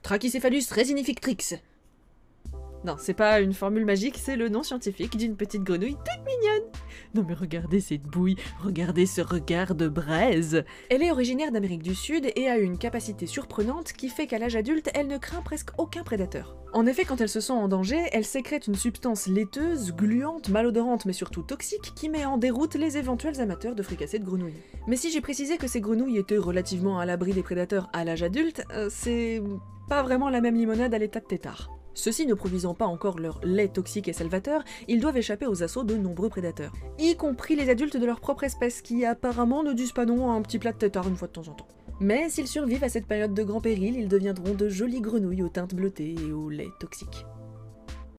Trachycephalus resinifictrix. Non, c'est pas une formule magique, c'est le nom scientifique d'une petite grenouille toute mignonne. Non mais regardez cette bouille, regardez ce regard de braise. Elle est originaire d'Amérique du Sud et a une capacité surprenante qui fait qu'à l'âge adulte, elle ne craint presque aucun prédateur. En effet, quand elle se sent en danger, elle sécrète une substance laiteuse, gluante, malodorante mais surtout toxique qui met en déroute les éventuels amateurs de fricassées de grenouilles. Mais si j'ai précisé que ces grenouilles étaient relativement à l'abri des prédateurs à l'âge adulte, c'est pas vraiment la même limonade à l'état de tétard. Ceux-ci ne produisant pas encore leur lait toxique et salvateur, ils doivent échapper aux assauts de nombreux prédateurs, y compris les adultes de leur propre espèce qui apparemment ne disent pas non à un petit plat de tétard une fois de temps en temps. Mais s'ils survivent à cette période de grand péril, ils deviendront de jolies grenouilles aux teintes bleutées et au lait toxique.